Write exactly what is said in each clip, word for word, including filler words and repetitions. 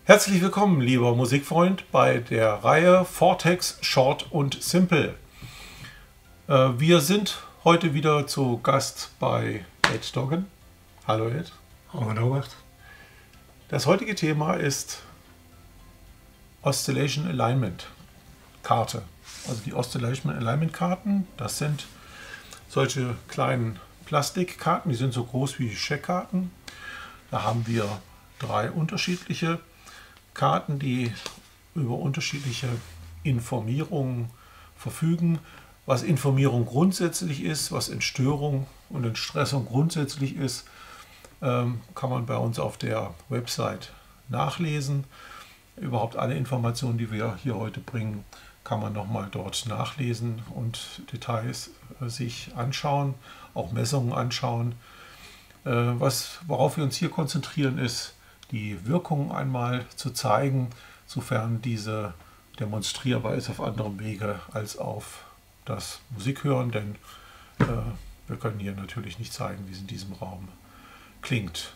Herzlich willkommen, lieber Musikfreund, bei der Reihe Vortex Short und Simple. Äh, wir sind heute wieder zu Gast bei Ed Doggen. Hallo Ed. Hallo Norbert. Das heutige Thema ist Oscillation Alignment Karte. Also die Oscillation Alignment Karten, das sind solche kleinen Plastikkarten, die sind so groß wie Scheckkarten. Da haben wir drei unterschiedliche Karten, die über unterschiedliche Informierungen verfügen. Was Informierung grundsätzlich ist, was Entstörung und Entstressung grundsätzlich ist, ähm, kann man bei uns auf der Website nachlesen. Überhaupt alle Informationen, die wir hier heute bringen, kann man nochmal dort nachlesen und Details äh, sich anschauen, auch Messungen anschauen. Äh, was, worauf wir uns hier konzentrieren, ist, die Wirkung einmal zu zeigen, sofern diese demonstrierbar ist auf anderem Wege als auf das Musikhören, denn äh, wir können hier natürlich nicht zeigen, wie es in diesem Raum klingt.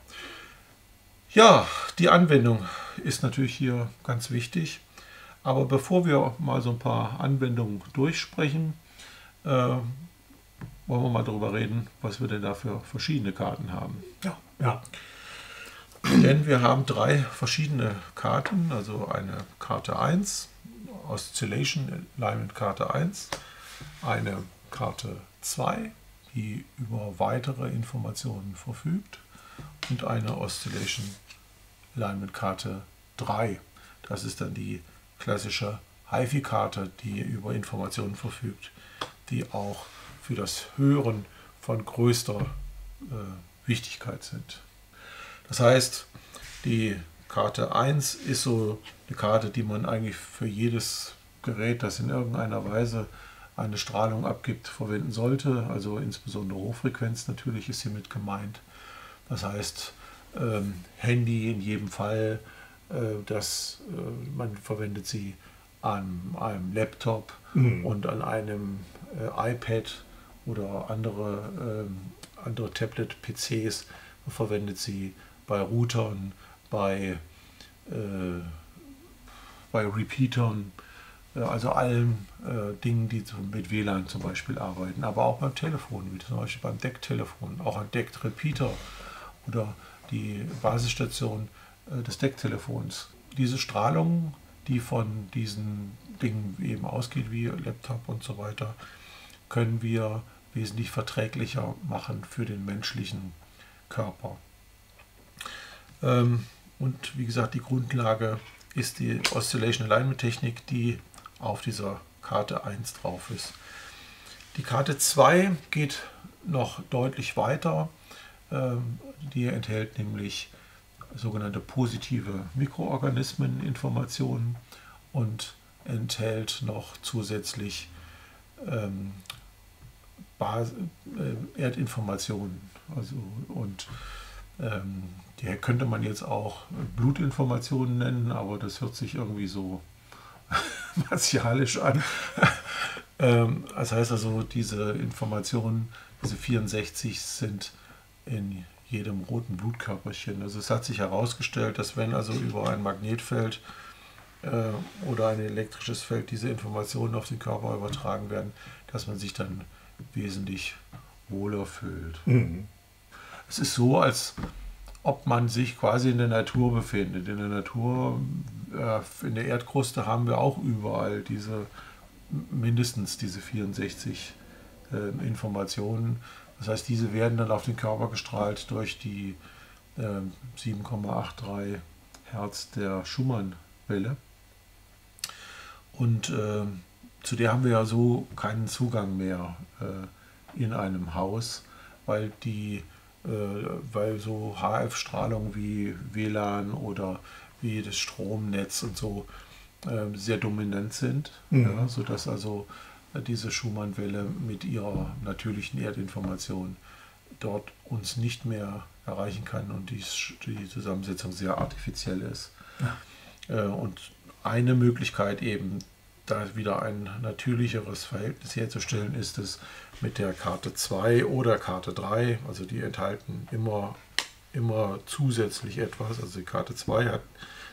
Ja, die Anwendung ist natürlich hier ganz wichtig, aber bevor wir mal so ein paar Anwendungen durchsprechen, äh, wollen wir mal darüber reden, was wir denn da für verschiedene Karten haben. Ja, ja. Denn wir haben drei verschiedene Karten, also eine Karte eins, Oscillation Alignment Karte eins, eine Karte zwei, die über weitere Informationen verfügt, und eine Oscillation Alignment Karte drei. Das ist dann die klassische HiFi-Karte, die über Informationen verfügt, die auch für das Hören von größter äh, Wichtigkeit sind. Das heißt, die Karte eins ist so eine Karte, die man eigentlich für jedes Gerät, das in irgendeiner Weise eine Strahlung abgibt, verwenden sollte. Also insbesondere Hochfrequenz natürlich ist hiermit gemeint. Das heißt, ähm, Handy in jedem Fall, äh, das, äh, man verwendet sie an einem Laptop mhm. und an einem äh, iPad oder andere, äh, andere Tablet-P Cs. Man verwendet sie bei Routern, bei, äh, bei Repeatern, äh, also allen äh, Dingen, die mit W L A N zum Beispiel arbeiten, aber auch beim Telefon, wie zum Beispiel beim Decktelefon, auch ein Deck-Repeater oder die Basisstation äh, des Decktelefons. Diese Strahlung, die von diesen Dingen eben ausgeht, wie Laptop und so weiter, können wir wesentlich verträglicher machen für den menschlichen Körper. Und wie gesagt, die Grundlage ist die Oscillation Alignment Technik, die auf dieser Karte eins drauf ist. Die Karte zwei geht noch deutlich weiter. Die enthält nämlich sogenannte positive Mikroorganismeninformationen und enthält noch zusätzlich ähm, Erdinformationen. Also, und ähm, die könnte man jetzt auch Blutinformationen nennen, aber das hört sich irgendwie so martialisch an. ähm, das heißt also, diese Informationen, diese vierundsechzig, sind in jedem roten Blutkörperchen. Also es hat sich herausgestellt, dass wenn also über ein Magnetfeld äh, oder ein elektrisches Feld diese Informationen auf den Körper übertragen werden, dass man sich dann wesentlich wohler fühlt. Mhm. Es ist so, als ob man sich quasi in der Natur befindet. In der Natur, äh, in der Erdkruste haben wir auch überall diese, mindestens diese vierundsechzig äh, Informationen. Das heißt, diese werden dann auf den Körper gestrahlt durch die äh, sieben Komma dreiundachtzig Hertz der Schumann-Welle. Und äh, zu der haben wir ja so keinen Zugang mehr äh, in einem Haus, weil die weil so H F-Strahlung wie W L A N oder wie das Stromnetz und so äh, sehr dominant sind, mhm. ja, sodass also diese Schumann-Welle mit ihrer natürlichen Erdinformation dort uns nicht mehr erreichen kann und die, die Zusammensetzung sehr artifiziell ist. Ja. Äh, und eine Möglichkeit eben, da wieder ein natürlicheres Verhältnis herzustellen, ist es mit der Karte zwei oder Karte drei, also die enthalten immer, immer zusätzlich etwas. Also die Karte zwei hat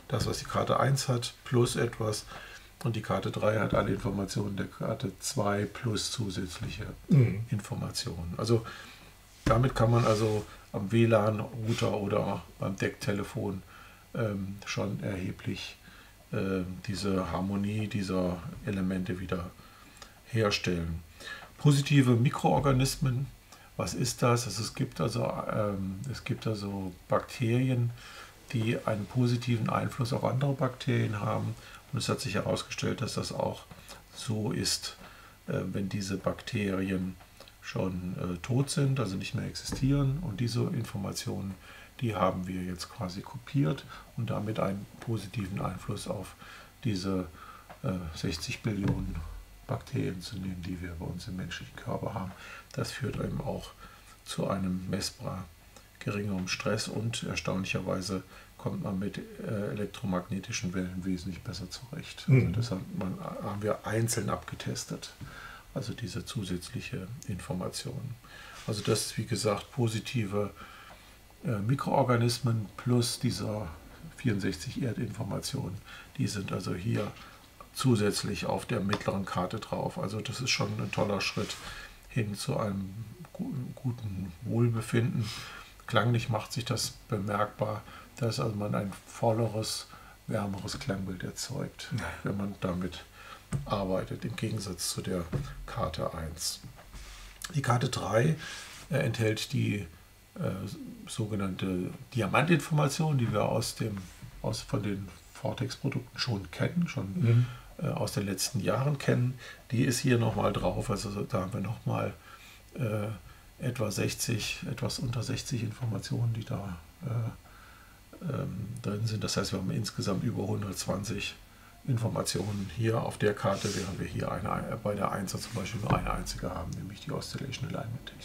das, was die Karte eins hat, plus etwas. Und die Karte drei hat alle Informationen der Karte zwei plus zusätzliche mhm. Informationen. Also damit kann man also am W L A N-Router oder beim Decktelefon ähm, schon erheblich äh, diese Harmonie dieser Elemente wieder herstellen. Positive Mikroorganismen, was ist das? Also es gibt also, ähm, es gibt also Bakterien, die einen positiven Einfluss auf andere Bakterien haben. Und es hat sich herausgestellt, dass das auch so ist, äh, wenn diese Bakterien schon äh, tot sind, also nicht mehr existieren. Und diese Informationen, die haben wir jetzt quasi kopiert und damit einen positiven Einfluss auf diese äh, sechzig Billionen Bakterien zu nehmen, die wir bei uns im menschlichen Körper haben. Das führt eben auch zu einem messbar geringeren Stress und erstaunlicherweise kommt man mit äh, elektromagnetischen Wellen wesentlich besser zurecht. Also Mhm. das hat man, haben wir einzeln abgetestet, also diese zusätzliche Information. Also das ist wie gesagt positive äh, Mikroorganismen plus dieser vierundsechzig Erdinformationen, die sind also hier zusätzlich auf der mittleren Karte drauf. Also das ist schon ein toller Schritt hin zu einem guten Wohlbefinden. Klanglich macht sich das bemerkbar, dass also man ein volleres, wärmeres Klangbild erzeugt, ja, wenn man damit arbeitet, im Gegensatz zu der Karte eins. Die Karte drei äh, enthält die äh, sogenannte Diamantinformation, die wir aus dem, aus, von den Vortex-Produkten schon kennen, schon mhm. äh, aus den letzten Jahren kennen. Die ist hier nochmal drauf, also da haben wir nochmal äh, etwa sechzig, etwas unter sechzig Informationen, die da äh, ähm, drin sind. Das heißt, wir haben insgesamt über hundertzwanzig Informationen hier auf der Karte, während wir hier eine, bei der Einser zum Beispiel nur eine einzige haben, nämlich die Oscillation Alignment Technik.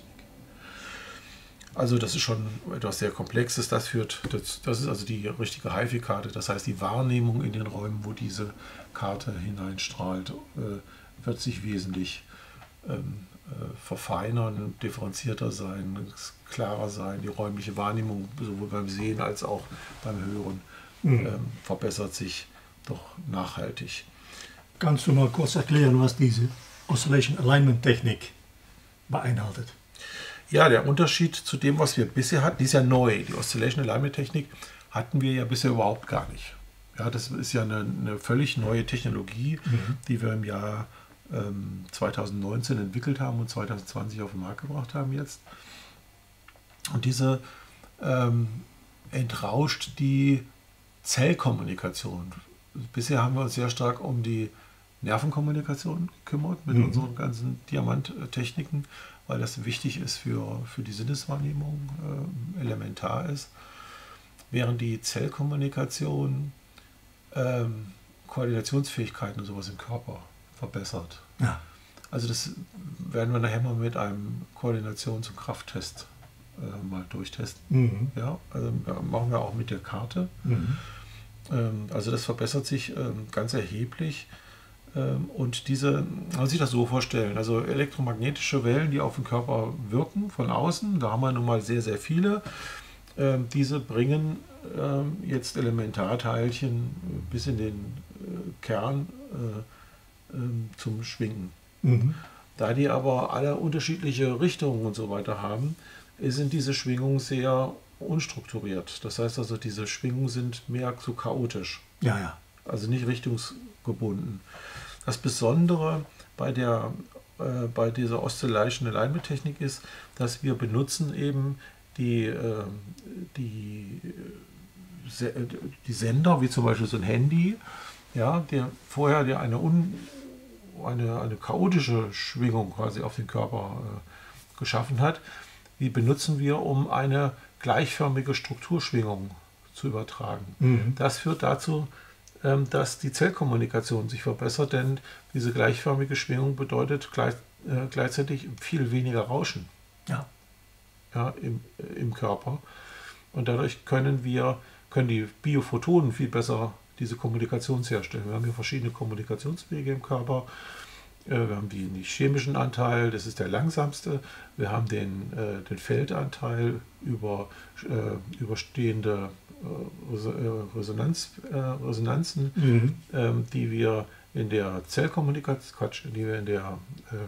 Also das ist schon etwas sehr Komplexes. Das führt, das, das ist also die richtige HiFi-Karte. Das heißt, die Wahrnehmung in den Räumen, wo diese Karte hineinstrahlt, äh, wird sich wesentlich ähm, äh, verfeinern, differenzierter sein, klarer sein. Die räumliche Wahrnehmung sowohl beim Sehen als auch beim Hören mhm. ähm, verbessert sich doch nachhaltig. Kannst du mal kurz erklären, was diese Oscillation Alignment Technik beinhaltet? Ja, der Unterschied zu dem, was wir bisher hatten, die ist ja neu. Die Oscillation Alignment Technik hatten wir ja bisher überhaupt gar nicht. Ja, das ist ja eine, eine völlig neue Technologie, mhm. die wir im Jahr ähm, zweitausendneunzehn entwickelt haben und zweitausendzwanzig auf den Markt gebracht haben jetzt. Und diese ähm, entrauscht die Zellkommunikation. Bisher haben wir uns sehr stark um die Nervenkommunikation gekümmert mit mhm. unseren ganzen Diamanttechniken, weil das wichtig ist für, für die Sinneswahrnehmung, äh, elementar ist. Während die Zellkommunikation ähm, Koordinationsfähigkeiten und sowas im Körper verbessert. Ja. Also das werden wir nachher mal mit einem Koordinations- und Krafttest äh, mal durchtesten. Mhm. Ja, also machen wir auch mit der Karte. Mhm. Ähm, also das verbessert sich ähm, ganz erheblich. Und diese, man muss sich das so vorstellen, also elektromagnetische Wellen, die auf den Körper wirken von außen, da haben wir nun mal sehr, sehr viele. Ähm, diese bringen ähm, jetzt Elementarteilchen bis in den äh, Kern äh, äh, zum Schwingen. Mhm. Da die aber alle unterschiedliche Richtungen und so weiter haben, sind diese Schwingungen sehr unstrukturiert. Das heißt also, diese Schwingungen sind mehr so chaotisch. Ja, ja. Also nicht richtungsgebunden. Das Besondere bei, der, äh, bei dieser Oscillation Alignment Technik ist, dass wir benutzen eben die, äh, die, äh, die Sender, wie zum Beispiel so ein Handy, ja, der vorher der eine, un, eine, eine chaotische Schwingung quasi auf den Körper äh, geschaffen hat. Die benutzen wir, um eine gleichförmige Strukturschwingung zu übertragen. Mhm. Das führt dazu, dass die Zellkommunikation sich verbessert, denn diese gleichförmige Schwingung bedeutet gleich, äh, gleichzeitig viel weniger Rauschen ja. Ja, im, im Körper. Und dadurch können wir, können die Biophotonen viel besser diese Kommunikation herstellen. Wir haben hier verschiedene Kommunikationswege im Körper. Äh, wir haben den, den chemischen Anteil, das ist der langsamste. Wir haben den, äh, den Feldanteil über äh, überstehende Resonanz, äh, Resonanzen, Mhm. ähm, die wir in der Zellkommunikation, Quatsch, die wir in der äh,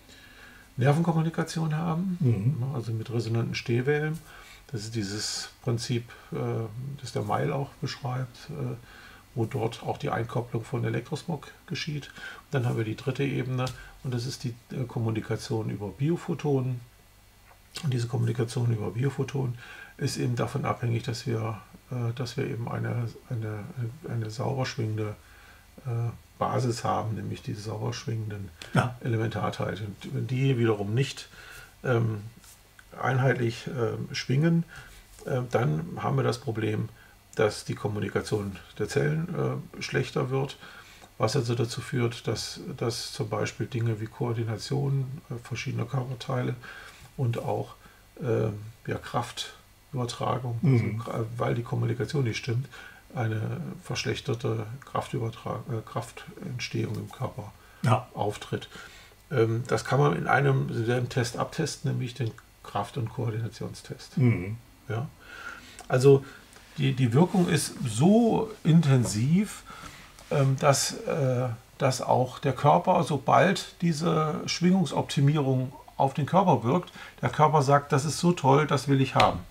Nervenkommunikation haben, Mhm. also mit resonanten Stehwellen. Das ist dieses Prinzip, äh, das der Meil auch beschreibt, äh, wo dort auch die Einkopplung von Elektrosmog geschieht. Dann haben wir die dritte Ebene und das ist die äh, Kommunikation über Biophotonen. Und diese Kommunikation über Biophotonen ist eben davon abhängig, dass wir, äh, dass wir eben eine, eine, eine sauber schwingende äh, Basis haben, nämlich diese sauber schwingenden Ja. Elementarteile. Und wenn die wiederum nicht ähm, einheitlich äh, schwingen, äh, dann haben wir das Problem, dass die Kommunikation der Zellen äh, schlechter wird, was also dazu führt, dass, dass zum Beispiel Dinge wie Koordination äh, verschiedener Körperteile und auch äh, ja, Kraftübertragung, Mhm. also, weil die Kommunikation nicht stimmt, eine verschlechterte Kraftübertragung, äh, Kraftentstehung im Körper Ja. auftritt. Ähm, das kann man in einem selben Test abtesten, nämlich den Kraft- und Koordinationstest. Mhm. Ja? Also die, die Wirkung ist so intensiv, ähm, dass, äh, dass auch der Körper, sobald diese Schwingungsoptimierung auf den Körper wirkt, der Körper sagt, das ist so toll, das will ich haben.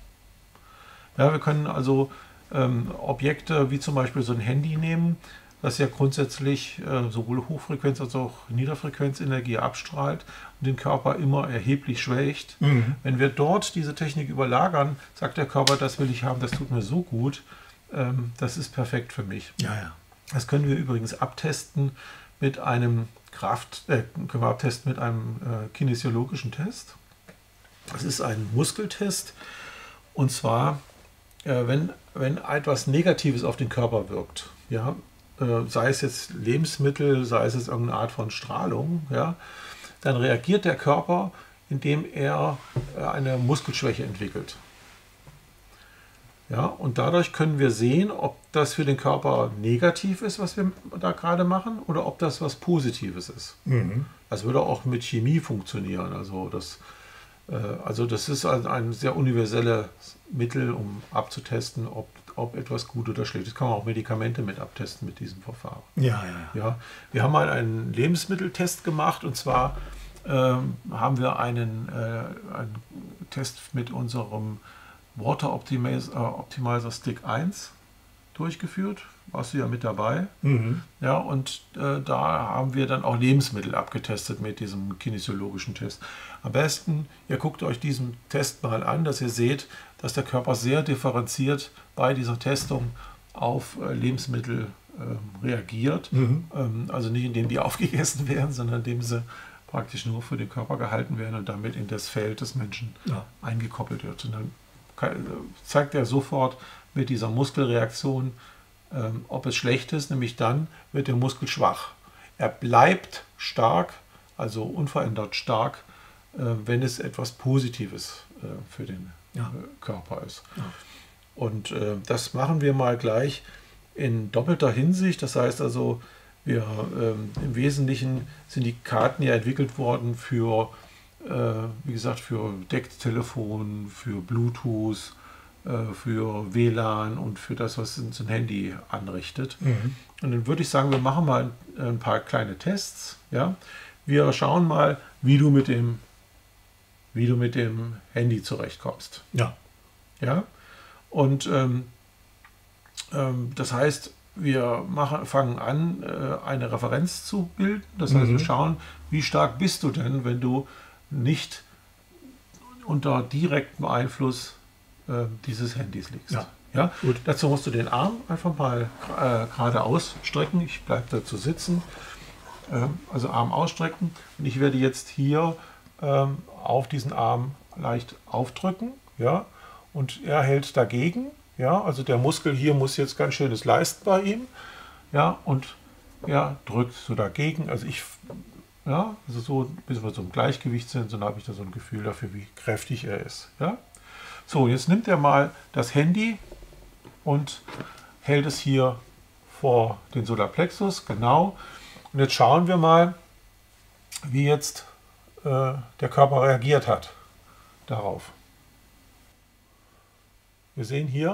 Ja, wir können also ähm, Objekte wie zum Beispiel so ein Handy nehmen, das ja grundsätzlich äh, sowohl Hochfrequenz- als auch Niederfrequenzenergie abstrahlt und den Körper immer erheblich schwächt. Mhm. Wenn wir dort diese Technik überlagern, sagt der Körper, das will ich haben, das tut mir so gut, ähm, das ist perfekt für mich. Ja, ja. Das können wir übrigens abtesten mit einem Kraft, äh, können wir abtesten mit einem äh, kinesiologischen Test. Das ist ein Muskeltest und zwar, äh, wenn, wenn etwas Negatives auf den Körper wirkt, ja, äh, sei es jetzt Lebensmittel, sei es jetzt irgendeine Art von Strahlung, ja, dann reagiert der Körper, indem er äh, eine Muskelschwäche entwickelt. Ja, und dadurch können wir sehen, ob das für den Körper negativ ist, was wir da gerade machen, oder ob das was Positives ist. Mhm. Das würde auch mit Chemie funktionieren. Also das, äh, also das ist ein, ein sehr universelles Mittel, um abzutesten, ob, ob etwas gut oder schlecht ist. Kann man auch Medikamente mit abtesten mit diesem Verfahren. Ja, ja, ja. Ja, wir haben mal einen Lebensmitteltest gemacht und zwar ähm, haben wir einen, äh, einen Test mit unserem Water Optimizer, äh, Optimizer Stick eins durchgeführt. Warst du ja mit dabei. Mhm. Ja, und äh, da haben wir dann auch Lebensmittel abgetestet mit diesem kinesiologischen Test. Am besten, ihr guckt euch diesen Test mal an, dass ihr seht, dass der Körper sehr differenziert bei dieser Testung auf äh, Lebensmittel äh, reagiert. Mhm. Ähm, also nicht indem die aufgegessen werden, sondern indem sie praktisch nur für den Körper gehalten werden und damit in das Feld des Menschen Ja. eingekoppelt wird. Und dann kann, zeigt er sofort mit dieser Muskelreaktion, ähm, ob es schlecht ist, nämlich dann wird der Muskel schwach. Er bleibt stark, also unverändert stark, äh, wenn es etwas Positives äh, für den Ja. äh, Körper ist. Ja. Und äh, das machen wir mal gleich in doppelter Hinsicht. Das heißt also, wir ähm, im Wesentlichen sind die Karten ja entwickelt worden für, äh, wie gesagt, für Decktelefon, für Bluetooth, äh, für W L A N und für das, was so ein Handy anrichtet. Mhm. Und dann würde ich sagen, wir machen mal ein, ein paar kleine Tests. Ja? Wir schauen mal, wie du mit dem, wie du mit dem Handy zurechtkommst. Ja. Ja? Und ähm, ähm, das heißt, wir machen, fangen an, äh, eine Referenz zu bilden. Das heißt, Mhm. wir schauen, wie stark bist du denn, wenn du nicht unter direktem Einfluss äh, dieses Handys liegst. Ja. Ja? Gut. Dazu musst du den Arm einfach mal äh, gerade ausstrecken. Ich bleibe dazu sitzen. Ähm, also Arm ausstrecken. Und ich werde jetzt hier ähm, auf diesen Arm leicht aufdrücken. Ja? Und er hält dagegen. Ja? Also der Muskel hier muss jetzt ganz schönes leisten bei ihm. Ja? Und er drückt so dagegen. Also ich, ja, also so, bis wir so im Gleichgewicht sind, dann habe ich da so ein Gefühl dafür, wie kräftig er ist. Ja? So, jetzt nimmt er mal das Handy und hält es hier vor den Solarplexus, genau. Und jetzt schauen wir mal, wie jetzt äh, der Körper reagiert hat darauf. Wir sehen hier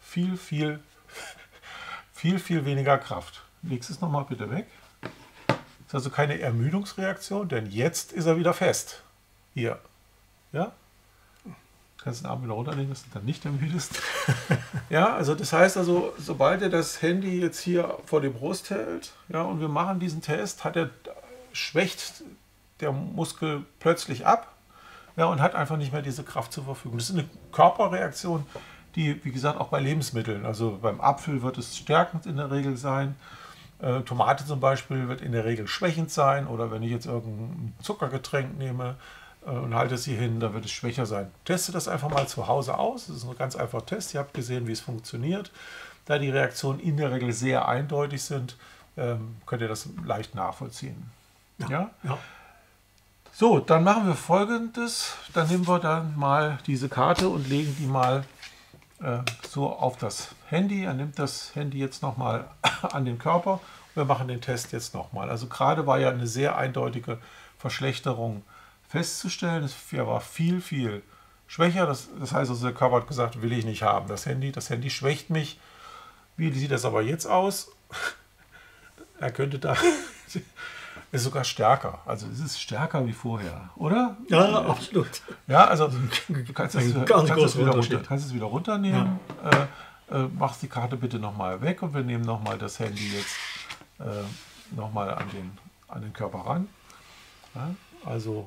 viel, viel, viel, viel weniger Kraft. Legst es nochmal bitte weg. Das ist also keine Ermüdungsreaktion, denn jetzt ist er wieder fest. Hier. Ja? Kannst den Arm wieder runterlegen, dass du dann nicht ermüdest. Ja, also das heißt also, sobald er das Handy jetzt hier vor die Brust hält, ja, und wir machen diesen Test, hat er, schwächt der Muskel plötzlich ab, ja, und hat einfach nicht mehr diese Kraft zur Verfügung. Das ist eine Körperreaktion, die, wie gesagt, auch bei Lebensmitteln, also beim Apfel wird es stärkend in der Regel sein. Äh, Tomate zum Beispiel wird in der Regel schwächend sein, oder wenn ich jetzt irgendein Zuckergetränk nehme äh, und halte es hier hin, dann wird es schwächer sein. Teste das einfach mal zu Hause aus. Das ist ein ganz einfacher Test. Ihr habt gesehen, wie es funktioniert. Da die Reaktionen in der Regel sehr eindeutig sind, ähm, könnt ihr das leicht nachvollziehen. Ja. Ja? Ja. So, dann machen wir Folgendes. Dann nehmen wir dann mal diese Karte und legen die mal äh, so auf das Handy. Er nimmt das Handy jetzt nochmal an den Körper. Wir machen den Test jetzt nochmal. Also gerade war ja eine sehr eindeutige Verschlechterung festzustellen. Es war viel, viel schwächer. Das, das heißt also, der Körper hat gesagt, will ich nicht haben. Das Handy, das Handy schwächt mich. Wie sieht das aber jetzt aus? Er könnte da... ist sogar stärker. Also es ist stärker wie vorher, oder? Ja, absolut. Ja, also du kannst es, Ein ganz kannst es, großer wieder, Unterschied. runter, kannst es wieder runternehmen. Äh, äh, machst die Karte bitte nochmal weg und wir nehmen nochmal das Handy jetzt äh, nochmal an den, an den Körper ran. Ja, also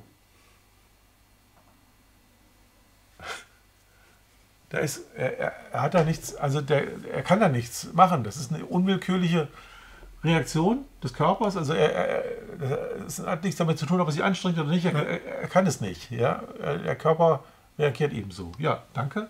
da ist, er, er, er hat da nichts, also der, er kann da nichts machen. Das ist eine unwillkürliche Reaktion des Körpers, also er, er, es hat nichts damit zu tun, ob er sich anstrengt oder nicht, er, er, er kann es nicht. Ja? Der Körper reagiert ebenso. Ja, danke.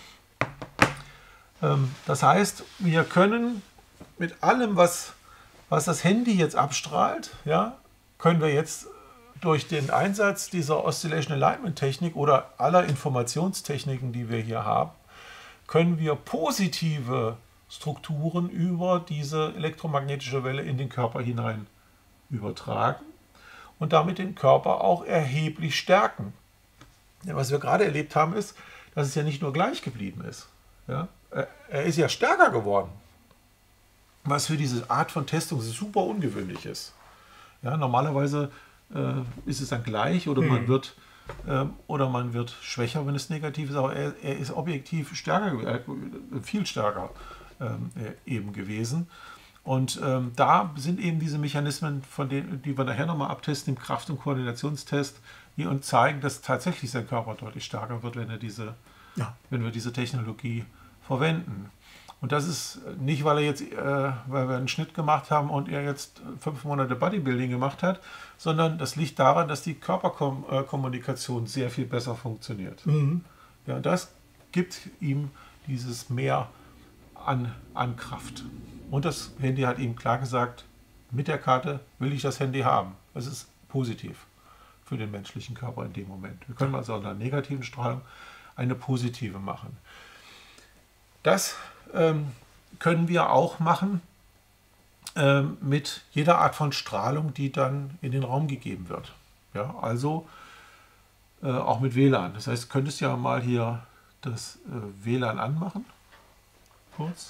Ähm, das heißt, wir können mit allem, was, was das Handy jetzt abstrahlt, ja, können wir jetzt durch den Einsatz dieser Oscillation Alignment Technik oder aller Informationstechniken, die wir hier haben, können wir positive Strukturen über diese elektromagnetische Welle in den Körper hinein übertragen und damit den Körper auch erheblich stärken. Ja, was wir gerade erlebt haben, ist, dass es ja nicht nur gleich geblieben ist. Ja? Er ist ja stärker geworden, was für diese Art von Testung super ungewöhnlich ist. Ja, normalerweise äh, ist es dann gleich oder man wird äh, oder man wird schwächer, wenn es negativ ist, aber er, er ist objektiv stärker, äh, viel stärker Ähm, eben gewesen. Und ähm, da sind eben diese Mechanismen, von denen, die wir nachher nochmal abtesten, im Kraft- und Koordinationstest, die uns zeigen, dass tatsächlich sein Körper deutlich stärker wird, wenn, er diese, ja. wenn wir diese Technologie verwenden. Und das ist nicht, weil er jetzt, äh, weil wir einen Schnitt gemacht haben und er jetzt fünf Monate Bodybuilding gemacht hat, sondern das liegt daran, dass die Körperkommunikation sehr viel besser funktioniert. Mhm. Ja, das gibt ihm dieses mehr An, an Kraft. Und das Handy hat ihm klar gesagt, mit der Karte will ich das Handy haben. Das ist positiv für den menschlichen Körper in dem Moment. Wir können also aus einer negativen Strahlung eine positive machen. Das ähm, können wir auch machen ähm, mit jeder Art von Strahlung, die dann in den Raum gegeben wird. Ja, also äh, auch mit W L A N. Das heißt, du könntest ja mal hier das äh, W L A N anmachen. Kurz.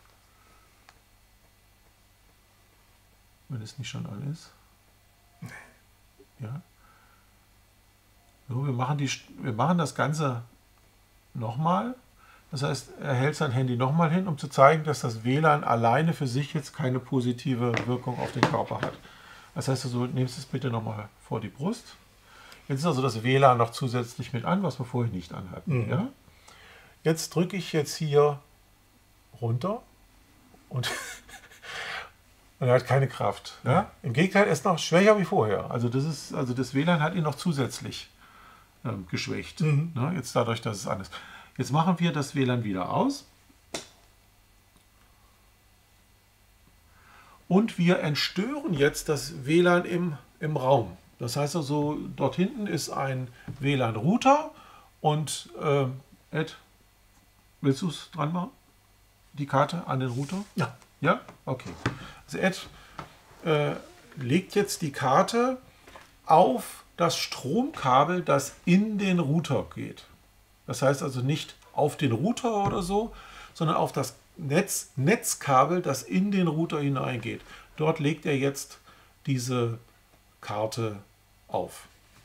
Wenn es nicht schon an ist. Ja. So, wir machen, die, wir machen das Ganze nochmal. Das heißt, er hält sein Handy nochmal hin, um zu zeigen, dass das W L A N alleine für sich jetzt keine positive Wirkung auf den Körper hat. Das heißt, du nimmst es bitte nochmal vor die Brust. Jetzt ist also das W L A N noch zusätzlich mit an, was wir vorher nicht anhatten. Mhm. Ja? Jetzt drücke ich jetzt hier runter und, und er hat keine Kraft. Ja? Im Gegenteil, er ist noch schwächer wie vorher. Also das ist, also das W L A N hat ihn noch zusätzlich ähm, geschwächt. Mhm. Ne? Jetzt dadurch, dass es an ist. Jetzt machen wir das W L A N wieder aus. Und wir entstören jetzt das W L A N im, im Raum. Das heißt also, dort hinten ist ein W L A N-Router und äh, Ed, willst du es dran machen? Die Karte an den Router? Ja. Ja? Okay. Also Ed äh, legt jetzt die Karte auf das Stromkabel, das in den Router geht. Das heißt also nicht auf den Router oder so, sondern auf das Netz, Netzkabel, das in den Router hineingeht. Dort legt er jetzt diese Karte auf.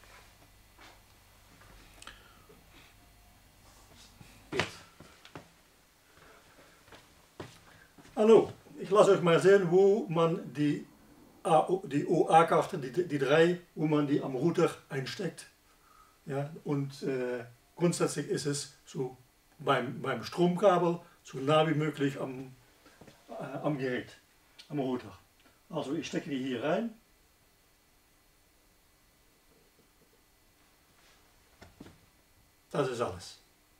Hallo, ich lasse euch mal sehen, wo man die, die O A-Karten, die, die drei, wo man die am Router einsteckt. Ja, und äh, grundsätzlich ist es so beim, beim Stromkabel so nah wie möglich am, äh, am Gerät, am Router. Also ich stecke die hier rein. Das ist alles.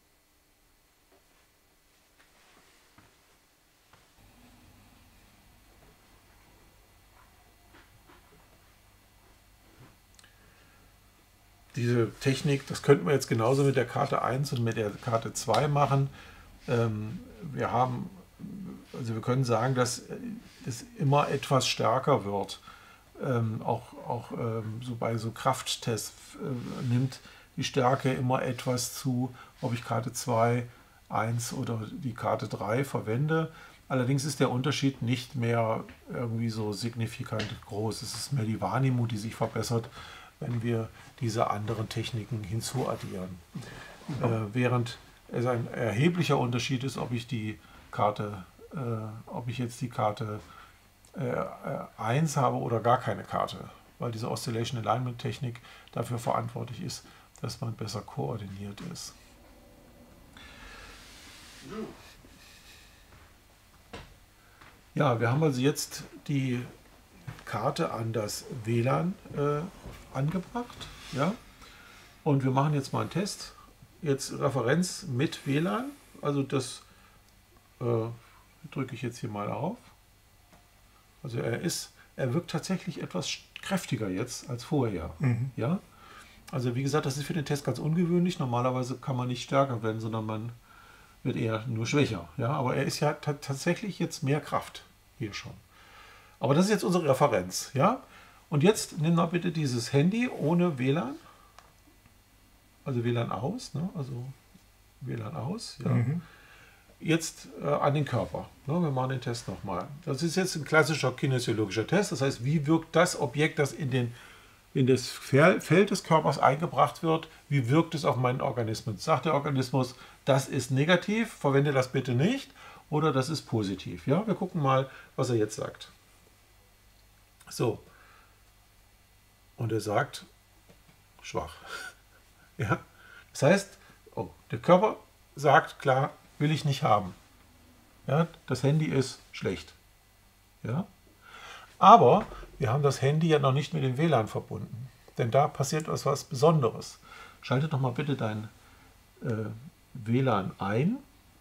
Diese Technik, das könnten wir jetzt genauso mit der Karte eins und mit der Karte zwei machen. Ähm, wir haben, also wir können sagen, dass es immer etwas stärker wird. Ähm, auch auch ähm, so bei so Krafttests äh, nimmt die Stärke immer etwas zu, ob ich Karte zwei, eins oder die Karte drei verwende. Allerdings ist der Unterschied nicht mehr irgendwie so signifikant groß. Es ist mehr die Wahrnehmung, die sich verbessert, wenn wir diese anderen Techniken hinzuaddieren. Ja. Äh, während es ein erheblicher Unterschied ist, ob ich die Karte, äh, ob ich jetzt die Karte äh, eins habe oder gar keine Karte, weil diese Oscillation Alignment Technik dafür verantwortlich ist, dass man besser koordiniert ist. Ja, wir haben also jetzt die Karte an das W L A N äh, angebracht, ja, und wir machen jetzt mal einen Test. Jetzt Referenz mit W L A N, also das äh, drücke ich jetzt hier mal auf. Also er ist, er wirkt tatsächlich etwas kräftiger jetzt als vorher, mhm. ja. Also wie gesagt, das ist für den Test ganz ungewöhnlich. Normalerweise kann man nicht stärker werden, sondern man wird eher nur schwächer, ja. Aber er ist ja tatsächlich jetzt mehr Kraft hier schon. Aber das ist jetzt unsere Referenz, ja. Und jetzt nimm mal bitte dieses Handy ohne W L A N, also W L A N aus, ne? Also W L A N aus, ja. Mhm. Jetzt äh, an den Körper. Ne? Wir machen den Test nochmal. Das ist jetzt ein klassischer kinesiologischer Test, das heißt, wie wirkt das Objekt, das in, den, in das Feld des Körpers eingebracht wird, wie wirkt es auf meinen Organismus? Sagt der Organismus, das ist negativ, verwende das bitte nicht, oder das ist positiv. Ja? Wir gucken mal, was er jetzt sagt. So. Und er sagt, schwach. Ja? Das heißt, oh, der Körper sagt klar, will ich nicht haben. Ja? Das Handy ist schlecht. Ja? Aber wir haben das Handy ja noch nicht mit dem W L A N verbunden. Denn da passiert etwas was Besonderes. Schalte doch mal bitte dein äh, W L A N ein.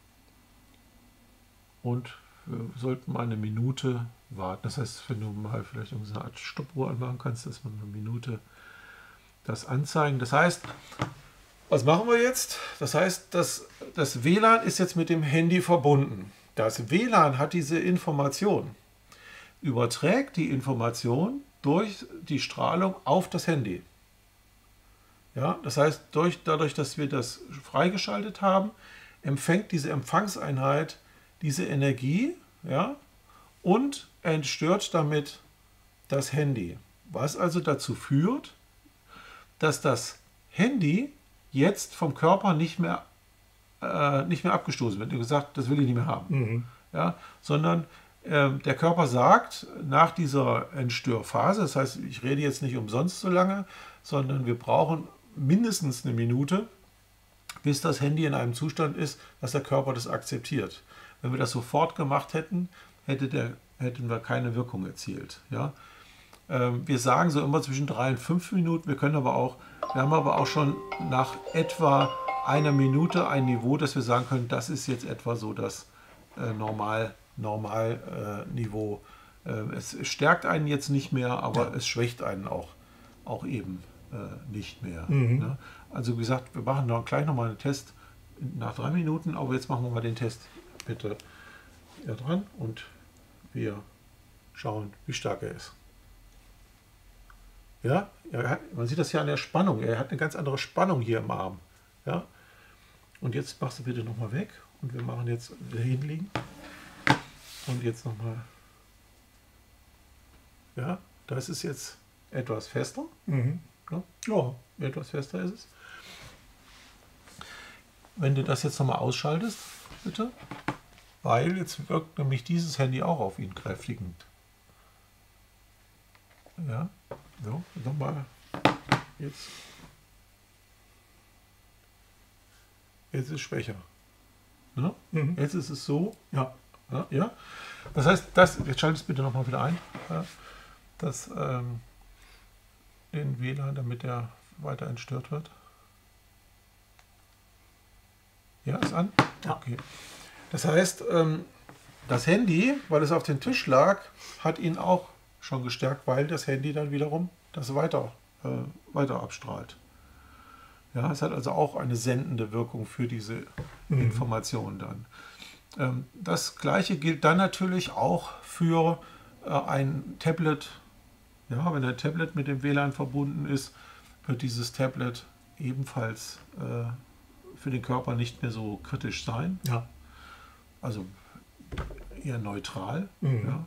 Und wir sollten mal eine Minute warten. Das heißt, wenn du mal vielleicht eine Art Stoppuhr anmachen kannst, dass wir eine Minute das anzeigen. Das heißt, was machen wir jetzt? Das heißt, das, das W L A N ist jetzt mit dem Handy verbunden. Das W L A N hat diese Information, überträgt die Information durch die Strahlung auf das Handy. Ja, das heißt, durch, dadurch, dass wir das freigeschaltet haben, empfängt diese Empfangseinheit diese Energie, ja, und entstört damit das Handy. Was also dazu führt, dass das Handy jetzt vom Körper nicht mehr, äh, nicht mehr abgestoßen wird. Er hat gesagt, das will ich nicht mehr haben. Mhm. Ja, sondern äh, der Körper sagt, nach dieser Entstörphase, das heißt, ich rede jetzt nicht umsonst so lange, sondern wir brauchen mindestens eine Minute, bis das Handy in einem Zustand ist, dass der Körper das akzeptiert. Wenn wir das sofort gemacht hätten, hätte der, hätten wir keine Wirkung erzielt. Ja? Ähm, wir sagen so immer zwischen drei und fünf Minuten. Wir können aber auch, wir haben aber auch schon nach etwa einer Minute ein Niveau, dass wir sagen können, das ist jetzt etwa so das äh, Normal, Normal äh, Niveau. Äh, es stärkt einen jetzt nicht mehr, aber ja, es schwächt einen auch, auch eben äh, nicht mehr. Mhm. Ne? Also wie gesagt, wir machen noch, gleich nochmal einen Test nach drei Minuten, aber jetzt machen wir mal den Test. Bitte hier dran und wir schauen, wie stark er ist. Ja, er hat, man sieht das ja an der Spannung. Er hat eine ganz andere Spannung hier im Arm. Ja, und jetzt machst du bitte nochmal weg Und wir machen jetzt wieder hinlegen. Und jetzt nochmal. Ja, das ist jetzt etwas fester. Mhm. Ja, ja, etwas fester ist es. Wenn du das jetzt nochmal ausschaltest, bitte. Weil jetzt wirkt nämlich dieses Handy auch auf ihn kräftigend. Ja, so, nochmal. Jetzt. Jetzt ist es schwächer. Ne? Mhm. Jetzt ist es so. Ja. Ja, ja. Das heißt, das, jetzt schalte es bitte nochmal wieder ein. Ja, das, ähm, den W L A N, damit er weiter entstört wird. Ja, ist an? Ja. Okay. Das heißt, ähm, das Handy, weil es auf dem Tisch lag, hat ihn auch schon gestärkt, weil das Handy dann wiederum das weiter, äh, weiter abstrahlt. Ja, es hat also auch eine sendende Wirkung für diese Mhm. Informationen dann. Ähm, das gleiche gilt dann natürlich auch für äh, ein Tablet. Ja, wenn ein Tablet mit dem W L A N verbunden ist, wird dieses Tablet ebenfalls äh, für den Körper nicht mehr so kritisch sein. Ja. Also eher neutral. Mhm. Ja.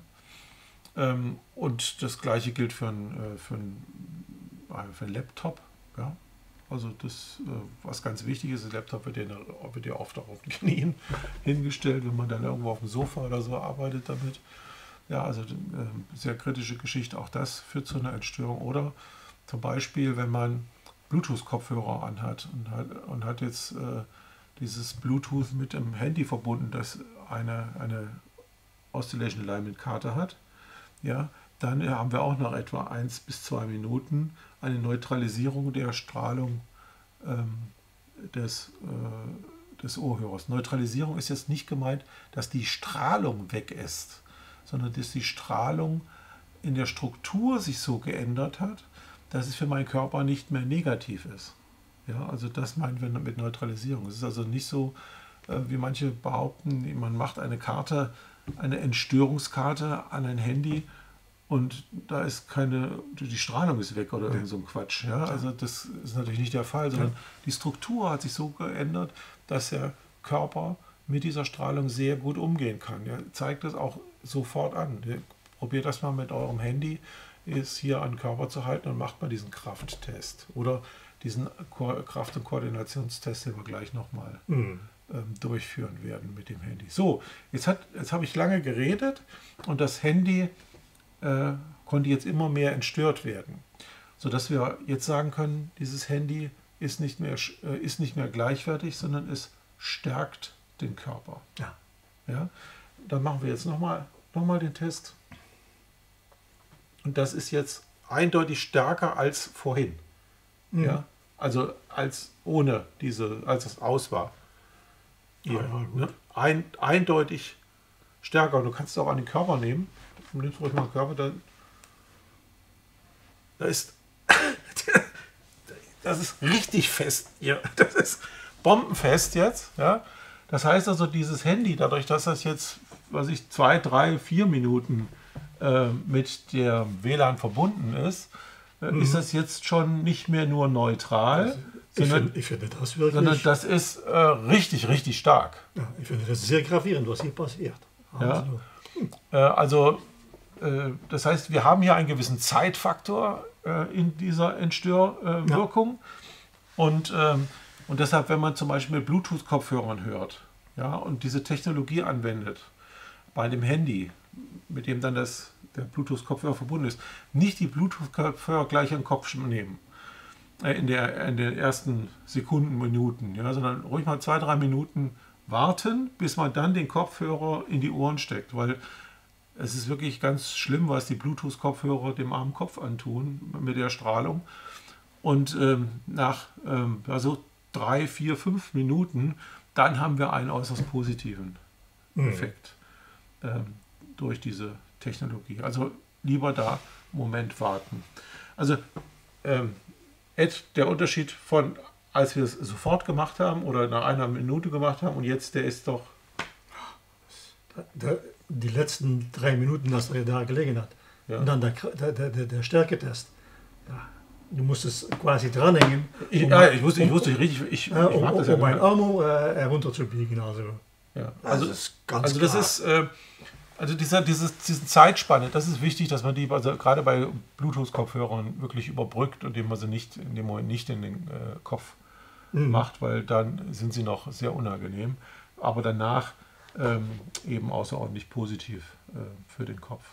Ähm, und das gleiche gilt für einen, äh, für einen, äh, für einen Laptop. Ja. Also das, äh, was ganz wichtig ist, das Laptop wird ja, wird ja oft auch auf den Knien hingestellt, wenn man dann irgendwo auf dem Sofa oder so arbeitet damit. Ja, also äh, sehr kritische Geschichte, auch das führt zu einer Entstörung. Oder zum Beispiel, wenn man Bluetooth-Kopfhörer anhat und hat, und hat jetzt äh, dieses Bluetooth mit dem Handy verbunden, das eine, eine Oscillation Alignment Karte hat, ja, dann haben wir auch nach etwa eins bis zwei Minuten eine Neutralisierung der Strahlung ähm, des, äh, des Ohrhörers. Neutralisierung ist jetzt nicht gemeint, dass die Strahlung weg ist, sondern dass die Strahlung in der Struktur sich so geändert hat, dass es für meinen Körper nicht mehr negativ ist. Ja, also das meinen wir mit Neutralisierung. Es ist also nicht so, äh, wie manche behaupten, man macht eine Karte, eine Entstörungskarte an ein Handy und da ist keine, die Strahlung ist weg oder irgend so ein Quatsch. Ja? Also das ist natürlich nicht der Fall, sondern die Struktur hat sich so geändert, dass der Körper mit dieser Strahlung sehr gut umgehen kann. Er zeigt das auch sofort an. Probiert das mal mit eurem Handy, ist hier an den Körper zu halten und macht mal diesen Krafttest oder diesen Kraft- und Koordinationstest, den wir gleich nochmal Mhm. ähm, durchführen werden mit dem Handy. So, jetzt, hat, jetzt habe ich lange geredet und das Handy äh, konnte jetzt immer mehr entstört werden, sodass wir jetzt sagen können, dieses Handy ist nicht mehr, äh, ist nicht mehr gleichwertig, sondern es stärkt den Körper. Ja. Ja? Dann machen wir jetzt nochmal noch mal den Test. Und das ist jetzt eindeutig stärker als vorhin. Mhm. Ja? Also als ohne diese, als es aus war. Ja, ja, gut. Ne? Ein, eindeutig stärker. Du kannst es auch an den Körper nehmen. Du nimmst ruhig mal den Körper, dann da ist das ist richtig fest hier. Das ist bombenfest jetzt. Ja? Das heißt also, dieses Handy, dadurch, dass das jetzt, was ich, zwei, drei, vier Minuten äh, mit der W L A N verbunden ist, äh, Mhm. ist das jetzt schon nicht mehr nur neutral, Ich sondern, finde, ich finde das wirklich, sondern das ist äh, richtig, richtig stark. ja, ich finde das sehr gravierend, was hier passiert. Ja. Also, Äh, also, äh, das heißt, wir haben hier einen gewissen Zeitfaktor äh, in dieser Entstörwirkung. Äh, und, ähm, und deshalb, wenn man zum Beispiel mit Bluetooth-Kopfhörern hört, ja, und diese Technologie anwendet, bei dem Handy, mit dem dann das, der Bluetooth-Kopfhörer verbunden ist, nicht die Bluetooth-Kopfhörer gleich an den Kopf nehmen. äh, In, der, in den ersten Sekunden, Minuten, ja, sondern ruhig mal zwei, drei Minuten warten, bis man dann den Kopfhörer in die Ohren steckt, weil es ist wirklich ganz schlimm, was die Bluetooth-Kopfhörer dem armen Kopf antun mit der Strahlung. Und ähm, nach ähm, also drei, vier, fünf Minuten, dann haben wir einen äußerst positiven Mhm. Effekt ähm, durch diese Technologie. Also lieber da einen Moment warten. Also ähm, Ed, der Unterschied von, als wir es sofort gemacht haben oder nach einer Minute gemacht haben und jetzt, der ist doch, der, die letzten drei Minuten, dass er da gelegen hat. ja. Und dann der, der, der, der, der Stärketest. Ja, du musst es quasi dranhängen, Ich, um, ja, ich wusste, ich um- wusste richtig, ich, ich äh, um, mag um, das ja um einen genau. Arm äh, herunterzubiegen. Also. Ja, also das ist ganz also das klar. ist, äh, also dieser, dieses, diese Zeitspanne, das ist wichtig, dass man die, also gerade bei Bluetooth-Kopfhörern wirklich überbrückt, indem man sie nicht in dem Moment nicht in den äh, Kopf Mhm. macht, weil dann sind sie noch sehr unangenehm, aber danach ähm, eben außerordentlich positiv äh, für den Kopf.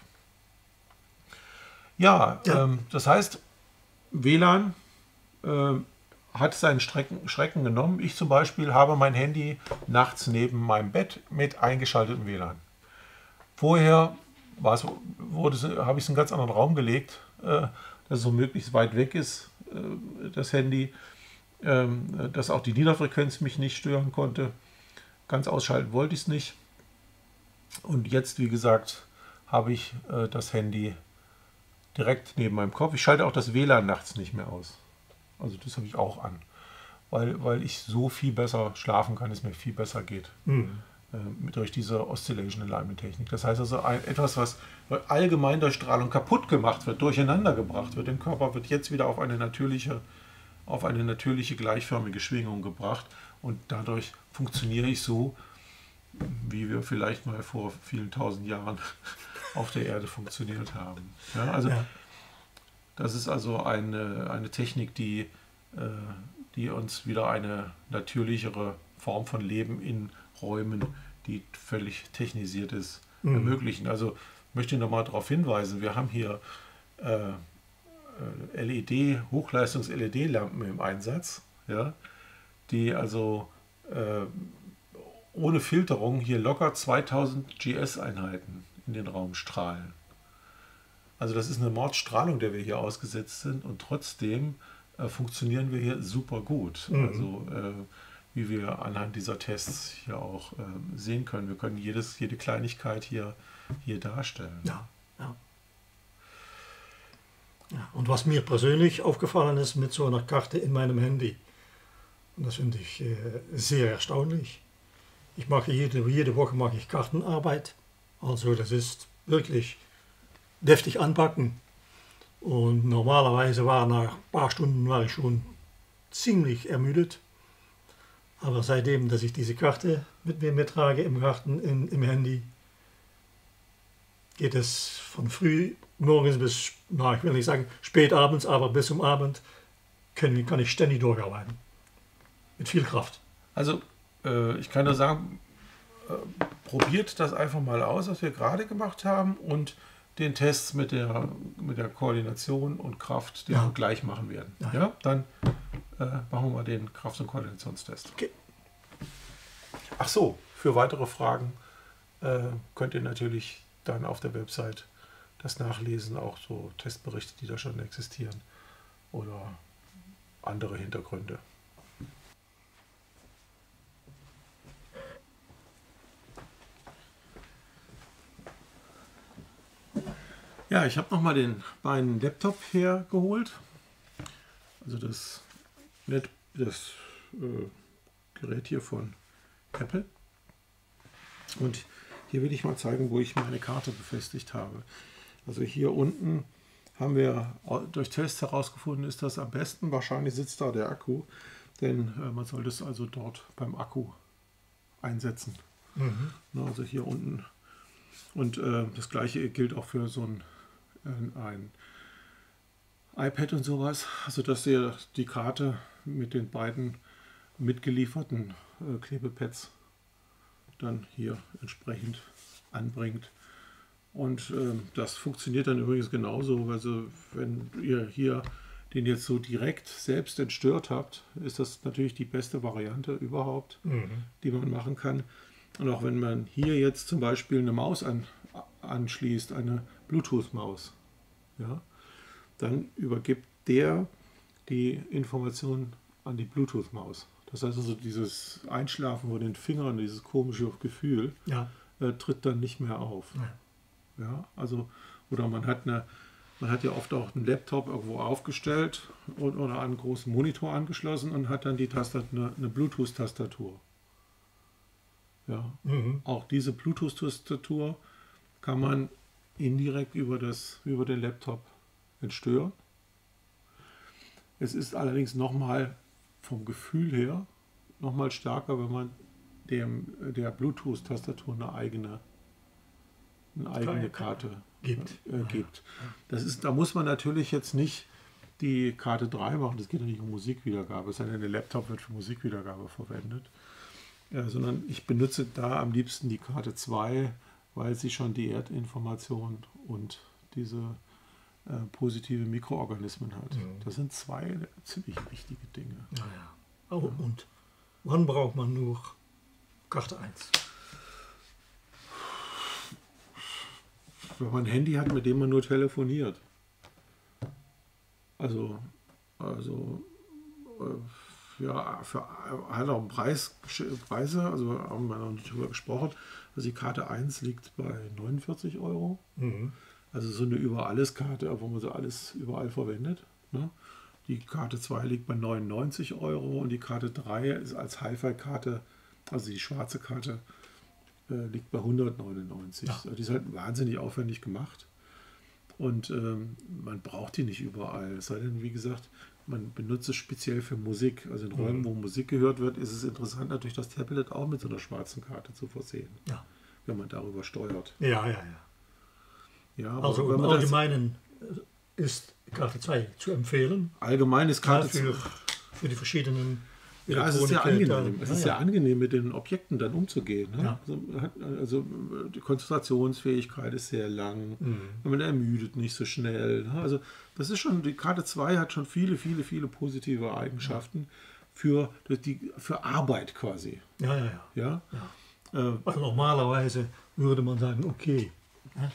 Ja, Ja. ähm, das heißt, W L A N äh, hat seinen Strecken, Schrecken genommen. Ich zum Beispiel habe mein Handy nachts neben meinem Bett mit eingeschaltetem W L A N. Vorher war es, wurde es, habe ich es in einen ganz anderen Raum gelegt, äh, dass es so möglichst weit weg ist, äh, das Handy, ähm, dass auch die Niederfrequenz mich nicht stören konnte. Ganz ausschalten wollte ich es nicht. Und jetzt, wie gesagt, habe ich äh, das Handy direkt neben meinem Kopf. Ich schalte auch das W L A N nachts nicht mehr aus. Also das habe ich auch an, weil, weil ich so viel besser schlafen kann, es mir viel besser geht. Mhm. Äh, durch diese Oscillation Alignment Technik. Das heißt also, ein, etwas, was allgemein durch Strahlung kaputt gemacht wird, durcheinander gebracht wird, im Körper wird jetzt wieder auf eine natürliche, auf eine natürliche gleichförmige Schwingung gebracht und dadurch funktioniere ich so, wie wir vielleicht mal vor vielen tausend Jahren auf der Erde funktioniert haben. Ja, also Ja. das ist also eine, eine Technik, die, äh, die uns wieder eine natürlichere Form von Leben in Räumen, die völlig technisiert ist, Mhm. ermöglichen. Also möchte ich nochmal darauf hinweisen, wir haben hier äh, L E D, Hochleistungs-L E D-Lampen im Einsatz, ja, die also äh, ohne Filterung hier locker zweitausend G S-Einheiten in den Raum strahlen. Also das ist eine Mordstrahlung, der wir hier ausgesetzt sind und trotzdem äh, funktionieren wir hier super gut. Mhm. Also äh, wie wir anhand dieser Tests hier auch äh, sehen können. Wir können jedes, jede Kleinigkeit hier, hier darstellen. Ja, ja. Ja. Und was mir persönlich aufgefallen ist mit so einer Karte in meinem Handy, und das finde ich äh, sehr erstaunlich. Ich mache jede, jede Woche mache ich Kartenarbeit. Also das ist wirklich deftig anpacken. Und normalerweise war nach ein paar Stunden war ich schon ziemlich ermüdet. Aber seitdem, dass ich diese Karte mit mir mittrage im Garten, in, im Handy, geht es von früh morgens bis, na, ich will nicht sagen spät abends, aber bis zum Abend kann, kann ich ständig durcharbeiten. Mit viel Kraft. Also äh, ich kann nur sagen, äh, probiert das einfach mal aus, was wir gerade gemacht haben und den Test mit der, mit der Koordination und Kraft, den Ja. wir gleich machen werden. Ja. Ja, dann äh, machen wir mal den Kraft- und Koordinationstest. Okay. Ach so, für weitere Fragen äh, könnt ihr natürlich dann auf der Website das nachlesen, auch so Testberichte, die da schon existieren oder andere Hintergründe. Ja, ich habe nochmal den meinen Laptop hergeholt. Also das, Net- das äh, Gerät hier von Apple. Und hier will ich mal zeigen, wo ich meine Karte befestigt habe. Also hier unten haben wir durch Tests herausgefunden, ist das am besten. Wahrscheinlich sitzt da der Akku, denn äh, man sollte es also dort beim Akku einsetzen. Mhm. Na, also hier unten. Und äh, das gleiche gilt auch für so ein, äh, ein iPad und sowas. Also dass ihr die Karte mit den beiden mitgelieferten äh, Klebepads dann hier entsprechend anbringt. Und äh, das funktioniert dann übrigens genauso. Also wenn ihr hier den jetzt so direkt selbst entstört habt, ist das natürlich die beste Variante überhaupt, Mhm. die man machen kann. Und auch wenn man hier jetzt zum Beispiel eine Maus an, anschließt, eine Bluetooth-Maus, ja, dann übergibt der die Information an die Bluetooth-Maus. Das heißt also, dieses Einschlafen von den Fingern, dieses komische Gefühl, Ja. äh, tritt dann nicht mehr auf. Ja. Ja, also, oder man hat eine, man hat ja oft auch einen Laptop irgendwo aufgestellt und, oder einen großen Monitor angeschlossen und hat dann die Tastatur, eine, eine Bluetooth-Tastatur. Ja, Mhm. auch diese Bluetooth-Tastatur kann man indirekt über, das, über den Laptop entstören. Es ist allerdings nochmal vom Gefühl her nochmal stärker, wenn man dem, der Bluetooth-Tastatur eine eigene, eine eigene Karte gibt. Äh, gibt. Das ist, da muss man natürlich jetzt nicht die Karte drei machen, das geht ja nicht um Musikwiedergabe, es sei denn, der Laptop wird für Musikwiedergabe verwendet, äh, sondern ich benutze da am liebsten die Karte zwei, weil sie schon die Erdinformation und diese äh, positive Mikroorganismen hat. Mhm. Das sind zwei ziemlich wichtige Dinge. Ja, ja. Oh, ja. Und wann braucht man nur Karte eins? Wenn man ein Handy hat, mit dem man nur telefoniert. Also, also äh, ja, für, hat auch einen Preis, Preise, also haben wir noch nicht drüber gesprochen. Also die Karte eins liegt bei neunundvierzig Euro. Mhm. Also so eine Über-Alles-Karte, wo man so alles überall verwendet. Ne? Die Karte zwei liegt bei neunundneunzig Euro und die Karte drei ist als Hi-Fi-Karte, also die schwarze Karte, äh, liegt bei hundertneunundneunzig. Ja. Also die ist halt wahnsinnig aufwendig gemacht. Und ähm, man braucht die nicht überall. Es sei denn, wie gesagt, man benutzt es speziell für Musik. Also in Räumen, mhm. wo Musik gehört wird, ist es interessant, natürlich das Tablet auch mit so einer schwarzen Karte zu versehen. Ja. Wenn man darüber steuert. Ja, ja, ja. ja also im Allgemeinen ist Karte zwei zu empfehlen. Allgemein ist Karte zwei. Für, für die verschiedenen Ja, es ist ja angenehm. Es ist ja, ja angenehm, mit den Objekten dann umzugehen. Ne? Ja. Also, also die Konzentrationsfähigkeit ist sehr lang. Mhm. Man ermüdet nicht so schnell. Ne? Also das ist schon, die Karte zwei hat schon viele, viele, viele positive Eigenschaften ja. für, die, für Arbeit quasi. Ja, ja, ja. ja? ja. Äh, also normalerweise würde man sagen, okay, ne?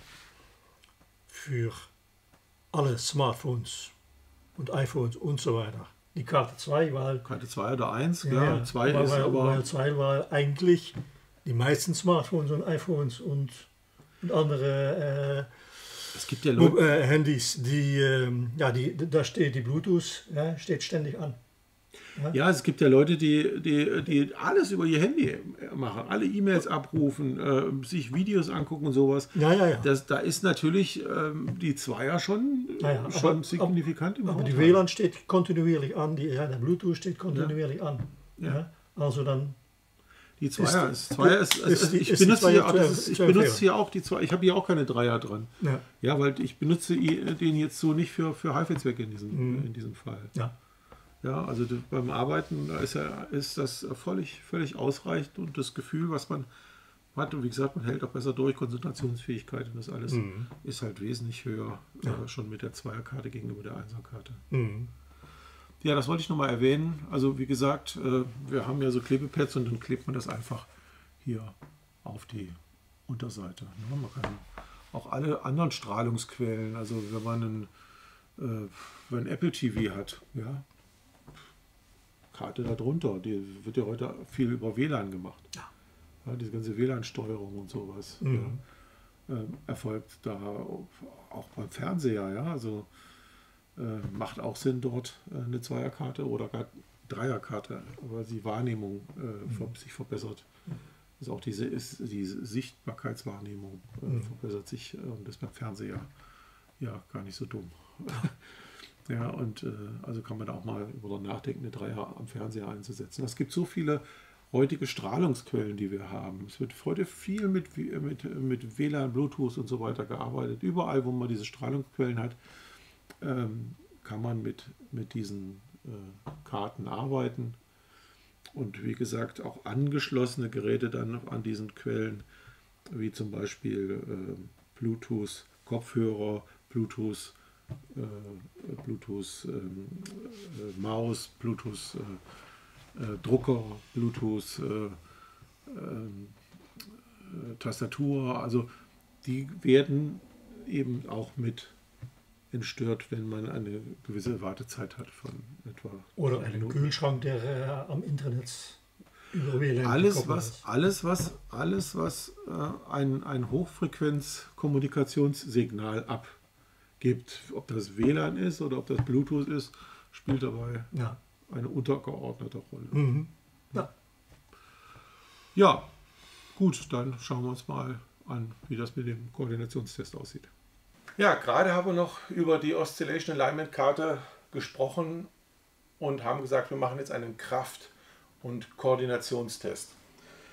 Für alle Smartphones und iPhones und so weiter. Die Karte zwei war... Karte zwei oder eins, ja. ja. zwei ist weil, aber... Weil zwei war eigentlich die meisten Smartphones und iPhones und, und andere äh, es gibt ja Leute, äh, Handys, die, äh, ja, die, da steht die Bluetooth, ja, steht ständig an. Ja? ja, es gibt ja Leute, die, die, die alles über ihr Handy machen, alle E-Mails abrufen, äh, sich Videos angucken und sowas. Ja, ja, ja. Das, da ist natürlich ähm, die Zweier schon, ja, ja. schon aber, signifikant aber, aber die W L A N steht kontinuierlich an, die, ja, der Bluetooth steht kontinuierlich ja. an. Ja. Ja? Also dann... Die Zweier ist, Zweier ist, ist, ist, ich benutze hier, ist, ich benutze hier auch die Zweier, ich habe hier auch keine Dreier dran. Ja, ja weil ich benutze den jetzt so nicht für, für Hi-Fi-Zwecke in diesem, mhm. in diesem Fall. Ja. Ja, also beim Arbeiten ist, ja, ist das völlig, völlig ausreichend und das Gefühl, was man hat, und wie gesagt, man hält auch besser durch, Konzentrationsfähigkeit und das alles mhm. ist halt wesentlich höher, ja. äh, schon mit der Zweierkarte gegenüber der Einserkarte. Mhm. Ja, das wollte ich nochmal erwähnen. Also wie gesagt, äh, wir haben ja so Klebepads und dann klebt man das einfach hier auf die Unterseite. Ne? Man kann auch alle anderen Strahlungsquellen, also wenn man einen, äh, wenn Apple T V hat, ja, Karte darunter, die wird ja heute viel über W L A N gemacht. Ja. Ja, diese ganze W L A N-Steuerung und sowas mhm. ja, äh, erfolgt da auch beim Fernseher. Ja, also äh, macht auch Sinn, dort äh, eine Zweierkarte oder gar Dreierkarte, aber die Wahrnehmung äh, mhm. sich verbessert. Also auch diese ist die Sichtbarkeitswahrnehmung äh, mhm. verbessert sich äh, und das ist beim Fernseher ja gar nicht so dumm. Ja, und äh, also kann man da auch mal über nachdenken, eine Dreier am Fernseher einzusetzen. Es gibt so viele heutige Strahlungsquellen, die wir haben. Es wird heute viel mit, mit, mit W L A N, Bluetooth und so weiter gearbeitet. Überall, wo man diese Strahlungsquellen hat, ähm, kann man mit, mit diesen äh, Karten arbeiten. Und wie gesagt, auch angeschlossene Geräte dann an diesen Quellen, wie zum Beispiel äh, Bluetooth, Kopfhörer, Bluetooth, Äh, Bluetooth äh, äh, Maus, Bluetooth äh, äh, Drucker, Bluetooth äh, äh, Tastatur, also die werden eben auch mit entstört, wenn man eine gewisse Wartezeit hat von etwa oder einen Minuten. Kühlschrank, der äh, am Internet über W L A N alles was, alles was alles was äh, ein, ein Hochfrequenz-Kommunikationssignal ab gibt, ob das W L A N ist oder ob das Bluetooth ist, spielt dabei ja. eine untergeordnete Rolle. Mhm. Ja. ja, gut, dann schauen wir uns mal an, wie das mit dem Koordinationstest aussieht. Ja, gerade haben wir noch über die Oscillation Alignment Karte gesprochen und haben gesagt, wir machen jetzt einen Kraft- und Koordinationstest.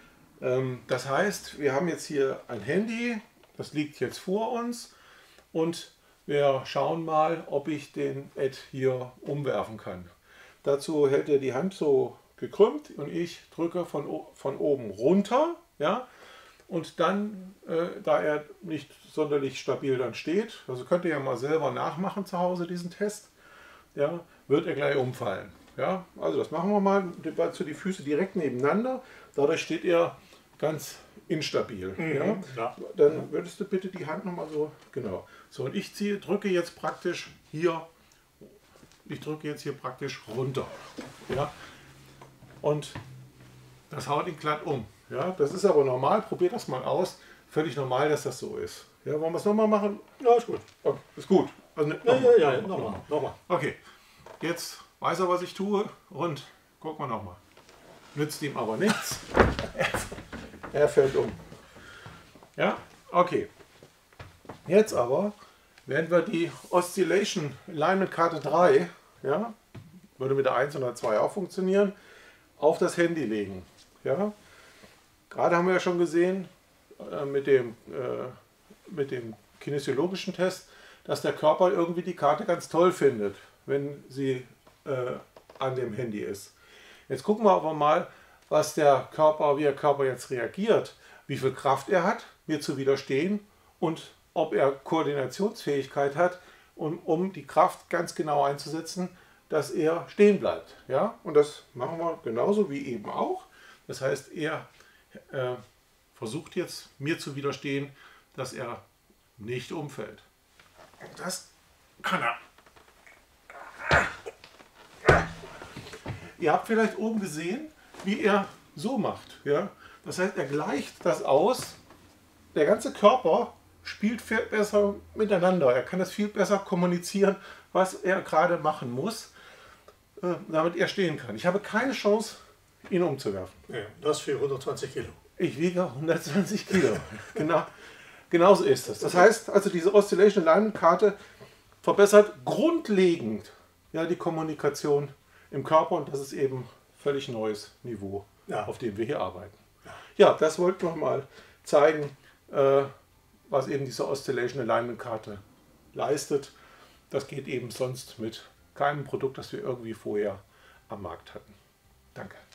Ähm, das heißt, wir haben jetzt hier ein Handy, das liegt jetzt vor uns und wir schauen mal, ob ich den Ed hier umwerfen kann. Dazu hält er die Hand so gekrümmt und ich drücke von, von oben runter, ja, und dann, äh, da er nicht sonderlich stabil dann steht, also könnt ihr ja mal selber nachmachen zu Hause diesen Test, ja, wird er gleich umfallen. Ja, also das machen wir mal, dazu die Füße direkt nebeneinander, dadurch steht er ganz instabil. Mhm, ja. Ja. Dann würdest du bitte die Hand nochmal so, genau. So, und ich ziehe, drücke jetzt praktisch hier, ich drücke jetzt hier praktisch runter. Ja. Und das haut ihn glatt um. Ja, das ist aber normal, probiert das mal aus. Völlig normal, dass das so ist. Ja, wollen wir es nochmal machen? Ja, ist gut. Okay, ist gut. Also, ne, ja, ja, ja, nochmal. Noch noch mal. Okay, jetzt weiß er, was ich tue und gucken wir nochmal. Nützt ihm aber nichts. Er fällt um. Ja, okay. Jetzt aber werden wir die Oscillation Alignment Karte drei, ja, würde mit der eins und der zwei auch funktionieren, auf das Handy legen. Ja. Gerade haben wir ja schon gesehen äh, mit, dem, äh, mit dem kinesiologischen Test, dass der Körper irgendwie die Karte ganz toll findet, wenn sie äh, an dem Handy ist. Jetzt gucken wir aber mal, was der Körper, wie der Körper jetzt reagiert, wie viel Kraft er hat, mir zu widerstehen und ob er Koordinationsfähigkeit hat, um, um die Kraft ganz genau einzusetzen, dass er stehen bleibt. Ja? Und das machen wir genauso wie eben auch. Das heißt, er äh, versucht jetzt mir zu widerstehen, dass er nicht umfällt. Das kann er. Ihr habt vielleicht oben gesehen, wie er so macht. Ja? Das heißt, er gleicht das aus. Der ganze Körper spielt viel besser miteinander. Er kann das viel besser kommunizieren, was er gerade machen muss, äh, damit er stehen kann. Ich habe keine Chance, ihn umzuwerfen. Ja, das für hundertzwanzig Kilo. Ich wiege hundertzwanzig Kilo. Genau, genauso ist es. Das heißt, also diese Oscillation Alignment Karte verbessert grundlegend ja, die Kommunikation im Körper und das ist eben völlig neues Niveau, ja, auf dem wir hier arbeiten. Ja, das wollten wir mal zeigen, äh, was eben diese Oscillation Alignment Karte leistet. Das geht eben sonst mit keinem Produkt, das wir irgendwie vorher am Markt hatten. Danke.